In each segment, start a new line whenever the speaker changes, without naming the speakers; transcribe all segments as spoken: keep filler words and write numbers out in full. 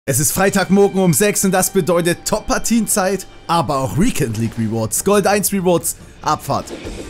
Es ist Freitagmorgen um sechs und das bedeutet Top-Partienzeit, aber auch Weekend League Rewards, Gold eins Rewards, Abfahrt.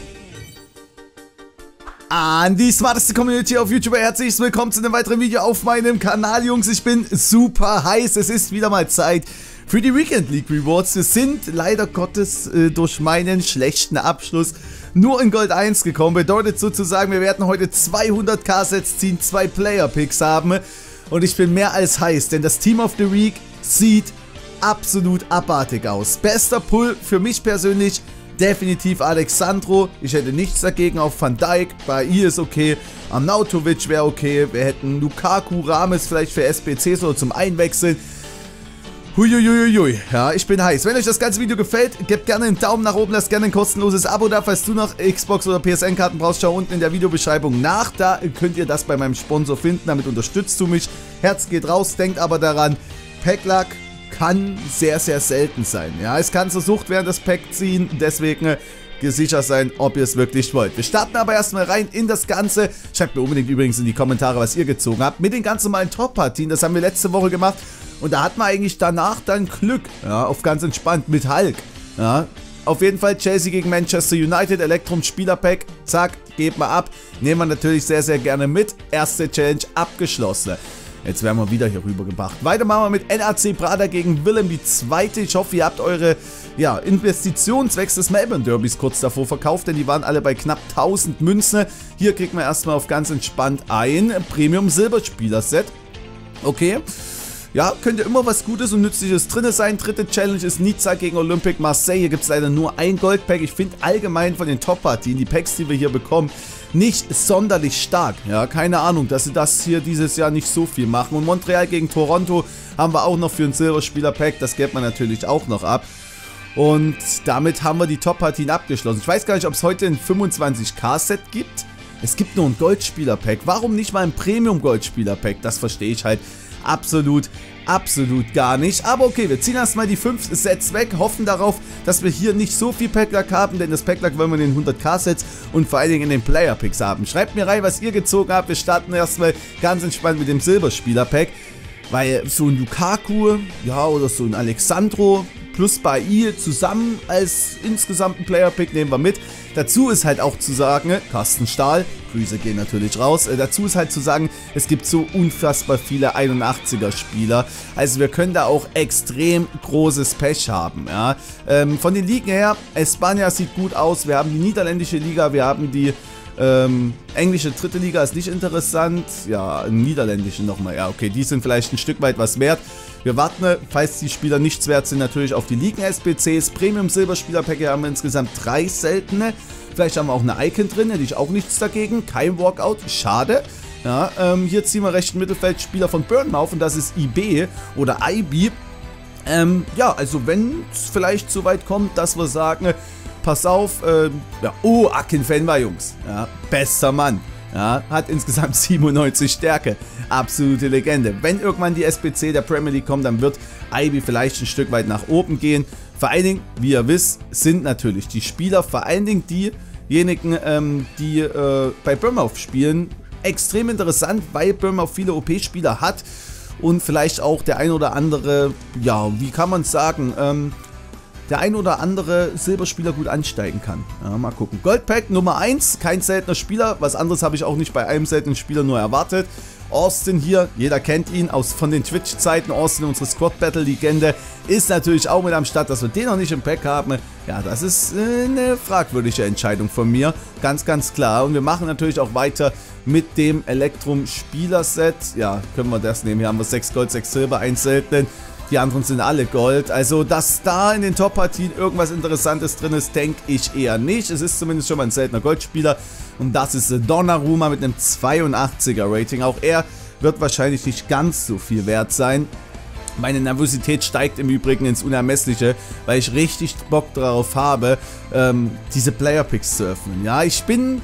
An die smarteste Community auf YouTube, herzlich willkommen zu einem weiteren Video auf meinem Kanal, Jungs. Ich bin super heiß, es ist wieder mal Zeit für die Weekend League Rewards. Wir sind leider Gottes äh, durch meinen schlechten Abschluss nur in Gold eins gekommen. Bedeutet sozusagen, wir werden heute zweihundert k Sets ziehen, zwei Player Picks haben. Und ich bin mehr als heiß, denn das Team of the Week sieht absolut abartig aus. Bester Pull für mich persönlich definitiv Alexandro. Ich hätte nichts dagegen auf Van Dijk. Bei ihr ist okay. Arnautovic wäre okay. Wir hätten Lukaku, Rames vielleicht für S B Cs oder zum Einwechseln. Huiuiuiui. Ja, ich bin heiß. Wenn euch das ganze Video gefällt, gebt gerne einen Daumen nach oben, lasst gerne ein kostenloses Abo da. Falls du noch Xbox oder P S N-Karten brauchst, schau unten in der Videobeschreibung nach. Da könnt ihr das bei meinem Sponsor finden. Damit unterstützt du mich. Herz geht raus. Denkt aber daran, Pack-Luck kann sehr, sehr selten sein. Ja, es kann zur Sucht während das Pack ziehen. Deswegen sicher sein, ob ihr es wirklich wollt. Wir starten aber erstmal rein in das Ganze. Schreibt mir unbedingt übrigens in die Kommentare, was ihr gezogen habt. Mit den ganz normalen Top-Partien. Das haben wir letzte Woche gemacht. Und da hat man eigentlich danach dann Glück, ja, auf ganz entspannt mit Hulk. Ja. Auf jeden Fall Chelsea gegen Manchester United, Electrum Spielerpack, zack, geht mal ab. Nehmen wir natürlich sehr, sehr gerne mit. Erste Challenge abgeschlossen. Jetzt werden wir wieder hier rübergebracht. Weiter machen wir mit N A C Brada gegen Willem, die zweite. Ich hoffe, ihr habt eure ja, Investitionen zwecks des Melbourne Derbys kurz davor verkauft, denn die waren alle bei knapp tausend Münzen. Hier kriegt man erstmal auf ganz entspannt ein Premium-Silberspieler-Set. Okay. Ja, könnte immer was Gutes und Nützliches drin sein. Dritte Challenge ist Nizza gegen Olympique Marseille. Hier gibt es leider nur ein Goldpack. Ich finde allgemein von den Top-Partien, die Packs, die wir hier bekommen, nicht sonderlich stark. Ja, keine Ahnung, dass sie das hier dieses Jahr nicht so viel machen. Und Montreal gegen Toronto haben wir auch noch für ein Silberspieler-Pack. Das gibt man natürlich auch noch ab. Und damit haben wir die Top-Partien abgeschlossen. Ich weiß gar nicht, ob es heute ein fünfundzwanzig k Set gibt. Es gibt nur ein Goldspieler-Pack. Warum nicht mal ein Premium-Goldspieler-Pack? Das verstehe ich halt absolut, absolut gar nicht. Aber okay, wir ziehen erstmal die fünf Sets weg, hoffen darauf, dass wir hier nicht so viel Pack-Luck haben, denn das Pack-Luck wollen wir in den hundert k Sets und vor allen Dingen in den Player-Picks haben. Schreibt mir rein, was ihr gezogen habt. Wir starten erstmal ganz entspannt mit dem Silberspieler-Pack, weil so ein Lukaku, ja, oder so ein Alexandro plus bei ihr zusammen als insgesamten Player-Pick nehmen wir mit. Dazu ist halt auch zu sagen, Carsten Stahl, Grüße gehen natürlich raus, äh, dazu ist halt zu sagen, es gibt so unfassbar viele einundachtziger Spieler, also wir können da auch extrem großes Pech haben, ja. Ähm, von den Ligen her, Espanja sieht gut aus, wir haben die niederländische Liga, wir haben die ähm, englische dritte Liga ist nicht interessant, ja, niederländische nochmal, ja, okay, die sind vielleicht ein Stück weit was wert. Wir warten, falls die Spieler nichts wert sind, natürlich auf die Ligen-S B Cs. Premium-Silberspieler-Pack haben wir insgesamt drei seltene. Vielleicht haben wir auch eine Icon drin, hätte ich auch nichts dagegen. Kein Walkout, schade. Ja, ähm, hier ziehen wir rechten Mittelfeldspieler von Bournemouth und das ist I B oder I B. Ähm, ja, also wenn es vielleicht so weit kommt, dass wir sagen, pass auf, ähm, ja, oh, Akinfenwa, Jungs, ja, bester Mann. Ja, hat insgesamt siebenundneunzig Stärke. Absolute Legende. Wenn irgendwann die S B C der Premier League kommt, dann wird Ivy vielleicht ein Stück weit nach oben gehen. Vor allen Dingen, wie ihr wisst, sind natürlich die Spieler, vor allen Dingen diejenigen, ähm, die äh, bei Bournemouth spielen, extrem interessant, weil Bournemouth viele O P-Spieler hat und vielleicht auch der ein oder andere, ja, wie kann man es sagen, ähm, der ein oder andere Silberspieler gut ansteigen kann. Ja, mal gucken. Goldpack Nummer eins, kein seltener Spieler. Was anderes habe ich auch nicht bei einem seltenen Spieler nur erwartet. Austin hier, jeder kennt ihn aus von den Twitch-Zeiten. Austin, unsere Squad-Battle-Legende, ist natürlich auch mit am Start, dass wir den noch nicht im Pack haben. Ja, das ist äh, eine fragwürdige Entscheidung von mir. Ganz, ganz klar. Und wir machen natürlich auch weiter mit dem Electrum-Spieler-Set. Ja, können wir das nehmen. Hier haben wir sechs Gold, sechs Silber, eins selten. Die anderen sind alle Gold. Also, dass da in den Top-Partien irgendwas Interessantes drin ist, denke ich eher nicht. Es ist zumindest schon mal ein seltener Goldspieler. Und das ist Donnarumma mit einem zweiundachtziger Rating. Auch er wird wahrscheinlich nicht ganz so viel wert sein. Meine Nervosität steigt im Übrigen ins Unermessliche, weil ich richtig Bock darauf habe, ähm, diese Player-Picks zu öffnen. Ja, ich bin...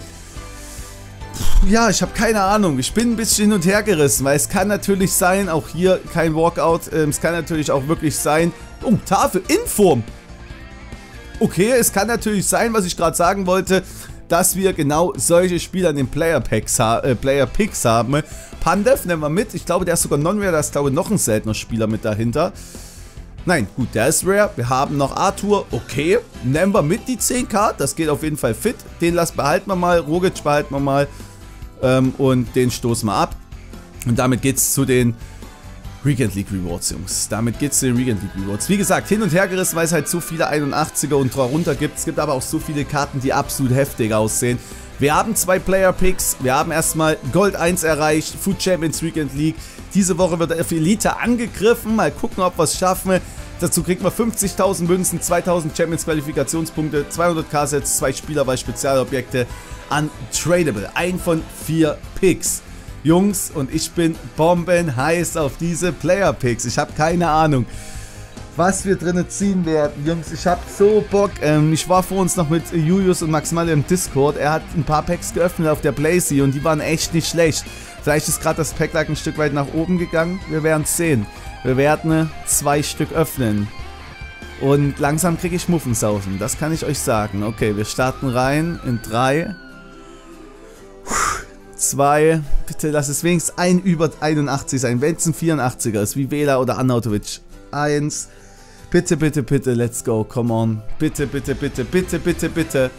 Ja, ich habe keine Ahnung. Ich bin ein bisschen hin und her gerissen, weil es kann natürlich sein, auch hier kein Walkout, ähm, es kann natürlich auch wirklich sein... Oh, Tafel, Inform! Okay, es kann natürlich sein, was ich gerade sagen wollte, dass wir genau solche Spieler in den Player Packs, äh, Player Picks haben. Pandev nehmen wir mit. Ich glaube, der ist sogar non-rare. Da ist, glaube ich, noch ein seltener Spieler mit dahinter. Nein, gut, der ist rare. Wir haben noch Arthur. Okay, nehmen wir mit die zehn K. Das geht auf jeden Fall fit. Den lassen behalten wir mal. Rogic behalten wir mal. Ähm, und den stoßen wir ab. Und damit geht es zu den Weekend League Rewards, Jungs. Damit geht es zu den Weekend League Rewards. Wie gesagt, hin und her gerissen, weil es halt so viele einundachtziger und darunter gibt. Es gibt aber auch so viele Karten, die absolut heftig aussehen. Wir haben zwei Player Picks. Wir haben erstmal Gold eins erreicht. Food Champions Weekend League. Diese Woche wird auf Elite angegriffen. Mal gucken, ob wir es schaffen. Dazu kriegt man fünfzigtausend Münzen, zweitausend Champions Qualifikationspunkte, zweihundert K-Sets, zwei Spielerwahl Spezialobjekte an Tradable. Ein von vier Picks. Jungs, und ich bin bombenheiß auf diese Player Picks. Ich habe keine Ahnung, was wir drinnen ziehen werden. Jungs, ich habe so Bock. Ähm, ich war vor uns noch mit Julius und Maximal im Discord. Er hat ein paar Packs geöffnet auf der Blazy und die waren echt nicht schlecht. Vielleicht ist gerade das Pack-Like ein Stück weit nach oben gegangen. Wir werden es sehen. Wir werden zwei Stück öffnen. Und langsam kriege ich Muffensausen. Das kann ich euch sagen. Okay, wir starten rein in drei. zwei, bitte lass es wenigstens ein über einundachtzig sein, wenn es ein vierundachtziger ist, wie Vela oder Arnautovic. eins, bitte, bitte, bitte, let's go, come on. Bitte, bitte, bitte, bitte, bitte, bitte.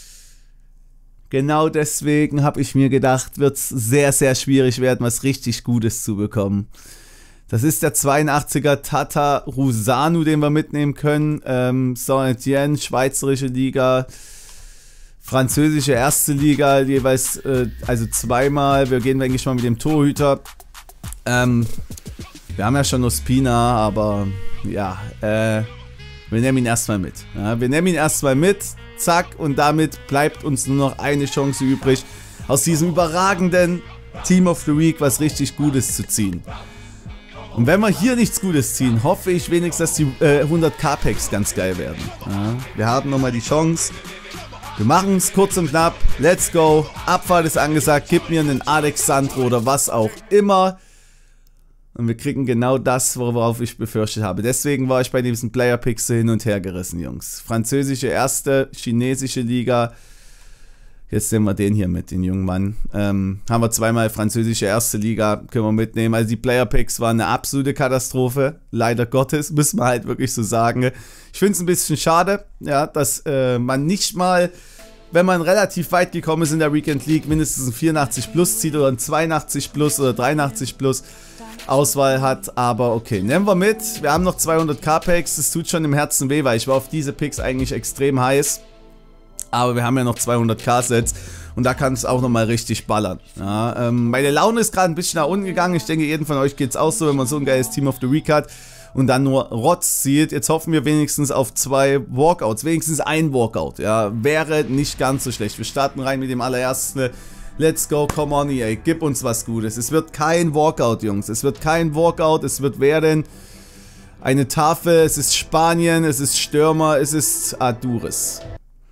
Genau deswegen habe ich mir gedacht, wird es sehr, sehr schwierig werden, was richtig Gutes zu bekommen. Das ist der zweiundachtziger Tata Rusanu, den wir mitnehmen können. Ähm, Saint-Étienne, Schweizerische Liga. Französische erste Liga, jeweils, äh, also zweimal. Wir gehen, denke ich mal, mit dem Torhüter. Ähm, wir haben ja schon Ospina, aber ja, äh, wir nehmen ihn erstmal mit. Ja, wir nehmen ihn erstmal mit, zack, und damit bleibt uns nur noch eine Chance übrig, aus diesem überragenden Team of the Week was richtig Gutes zu ziehen. Und wenn wir hier nichts Gutes ziehen, hoffe ich wenigstens, dass die äh, hundert K Packs ganz geil werden. Ja, wir haben nochmal die Chance. Wir machen es kurz und knapp. Let's go. Abfahrt ist angesagt. Gib mir einen Alexandro oder was auch immer. Und wir kriegen genau das, worauf ich befürchtet habe. Deswegen war ich bei diesen Player Picks so hin und her gerissen, Jungs. Französische erste, chinesische Liga. Jetzt nehmen wir den hier mit, den jungen Mann. Ähm, haben wir zweimal französische erste Liga, können wir mitnehmen. Also die Player Picks waren eine absolute Katastrophe. Leider Gottes, müssen wir halt wirklich so sagen. Ich finde es ein bisschen schade, ja, dass äh, man nicht mal, wenn man relativ weit gekommen ist in der Weekend League, mindestens ein vierundachtzig plus zieht oder ein zweiundachtzig plus oder dreiundachtzig plus Auswahl hat. Aber okay, nehmen wir mit. Wir haben noch zweihundert K Packs. Das tut schon im Herzen weh, weil ich war auf diese Picks eigentlich extrem heiß. Aber wir haben ja noch zweihundert K-Sets und da kann es auch nochmal richtig ballern. Ja, ähm, meine Laune ist gerade ein bisschen nach unten gegangen. Ich denke, jedem von euch geht es auch so, wenn man so ein geiles Team of the Week hat und dann nur Rotz zieht. Jetzt hoffen wir wenigstens auf zwei Walkouts, wenigstens ein Walkout. Ja, wäre nicht ganz so schlecht. Wir starten rein mit dem allerersten. Let's go, come on, E A, gib uns was Gutes. Es wird kein Walkout, Jungs. Es wird kein Walkout, es wird werden eine Tafel, es ist Spanien, es ist Stürmer, es ist Adures.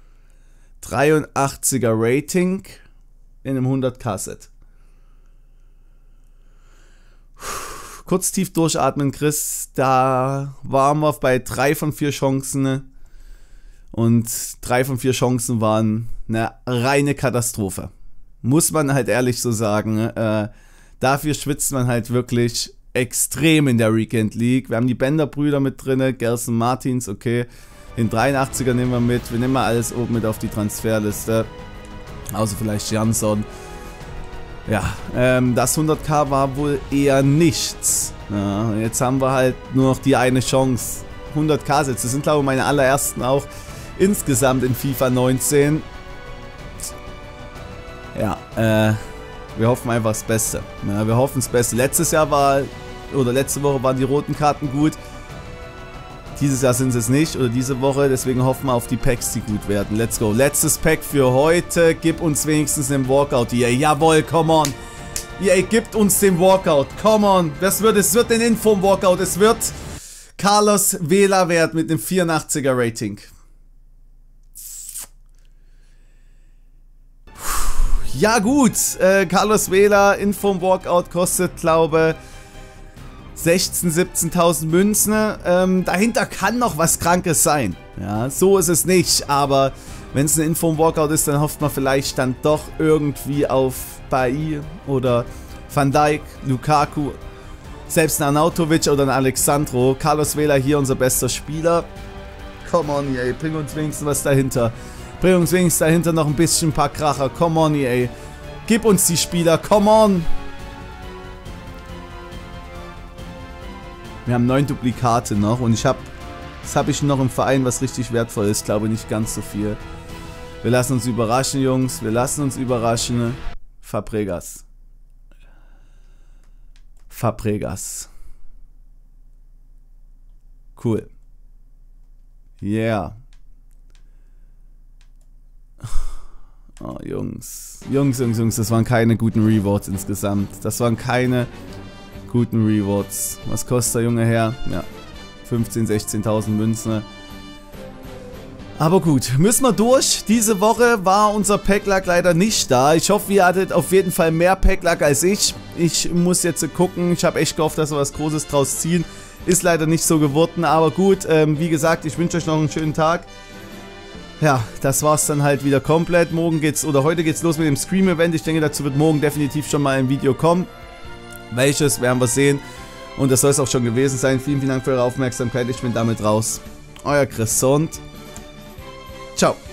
dreiundachtziger Rating in einem hundert K-Set. Kurz tief durchatmen, Chris. Da waren wir bei drei von vier Chancen. Und drei von vier Chancen waren eine reine Katastrophe. Muss man halt ehrlich so sagen. Äh, dafür schwitzt man halt wirklich extrem in der Weekend League. Wir haben die Bender-Brüder mit drin, Gelson Martins, okay. Den dreiundachtziger nehmen wir mit. Wir nehmen mal alles oben mit auf die Transferliste. Außer vielleicht Jansson. Ja, ähm, das hundert K war wohl eher nichts. Ja, jetzt haben wir halt nur noch die eine Chance. hundert K-Sets, das sind glaube ich meine allerersten auch insgesamt in FIFA neunzehn. Ja, äh, wir hoffen einfach das Beste. Ja, wir hoffen das Beste. Letztes Jahr war, oder letzte Woche waren die roten Karten gut. Dieses Jahr sind es nicht, oder diese Woche, deswegen hoffen wir auf die Packs, die gut werden. Let's go. Letztes Pack für heute. Gib uns wenigstens den Walkout, E A. Jawohl, come on. E A, gibt uns den Walkout. Come on. Das wird, es wird den Info-Walkout. Es wird Carlos Vela wert mit einem vierundachtziger Rating. Ja gut, äh, Carlos Vela, Info-Walkout kostet, glaube ich, sechzehntausend, siebzehntausend Münzen. Ähm, dahinter kann noch was Krankes sein. Ja, so ist es nicht, aber Wenn es ein Inform-Walkout ist, dann hofft man vielleicht dann doch irgendwie auf Bailly oder Van Dijk, Lukaku, selbst ein Arnautovic oder ein Alexandro. Carlos Vela hier unser bester Spieler. Come on, ey, bring uns wenigstens was dahinter. Bring uns wenigstens dahinter noch ein bisschen ein paar Kracher. Come on, ey. Gib uns die Spieler, come on. Wir haben neun Duplikate noch und ich habe, das habe ich noch im Verein, was richtig wertvoll ist. Glaube nicht ganz so viel. Wir lassen uns überraschen, Jungs. Wir lassen uns überraschen. Fabregas. Fabregas. Cool. Yeah. Oh, Jungs. Jungs, Jungs, Jungs, das waren keine guten Rewards insgesamt. Das waren keine guten Rewards. Was kostet der junge Herr? Ja, fünfzehntausend, sechzehntausend Münzen. Aber gut, müssen wir durch. Diese Woche war unser Pack-Luck leider nicht da. Ich hoffe, ihr hattet auf jeden Fall mehr Pack-Luck als ich. Ich muss jetzt gucken. Ich habe echt gehofft, dass wir was Großes draus ziehen. Ist leider nicht so geworden, aber gut. Ähm, wie gesagt, ich wünsche euch noch einen schönen Tag. Ja, das war's dann halt wieder komplett. Morgen geht's, oder heute geht's los mit dem Scream-Event. Ich denke, dazu wird morgen definitiv schon mal ein Video kommen. Welches werden wir sehen. Und das soll es auch schon gewesen sein. Vielen, vielen Dank für eure Aufmerksamkeit. Ich bin damit raus. Euer Chris und ciao.